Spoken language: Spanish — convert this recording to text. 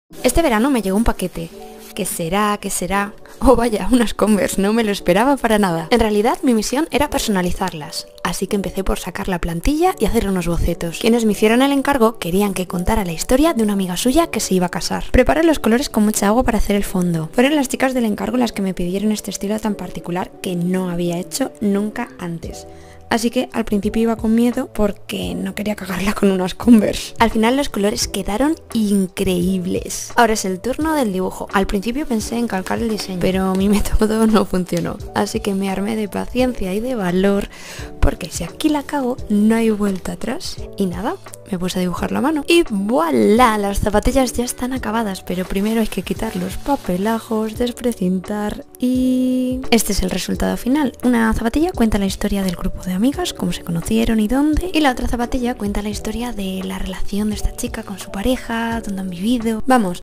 Este verano me llegó un paquete. ¿Qué será? ¿Qué será? Oh vaya, unas Converse, no me lo esperaba para nada. En realidad mi misión era personalizarlas, así que empecé por sacar la plantilla y hacer unos bocetos. Quienes me hicieron el encargo querían que contara la historia de una amiga suya que se iba a casar. Preparé los colores con mucha agua para hacer el fondo. Fueron las chicas del encargo las que me pidieron este estilo tan particular que no había hecho nunca antes. Así que al principio iba con miedo porque no quería cagarla con unas Converse. Al final los colores quedaron increíbles. Ahora es el turno del dibujo. Al principio pensé en calcar el diseño, pero mi método no funcionó. Así que me armé de paciencia y de valor, porque si aquí la cago no hay vuelta atrás. Y nada, me puse a dibujar la mano. Y ¡voilá! Las zapatillas ya están acabadas, pero primero hay que quitar los papelajos, desprecintar y... este es el resultado final. Una zapatilla cuenta la historia del grupo de amigas, cómo se conocieron y dónde, y la otra zapatilla cuenta la historia de la relación de esta chica con su pareja, dónde han vivido. Vamos,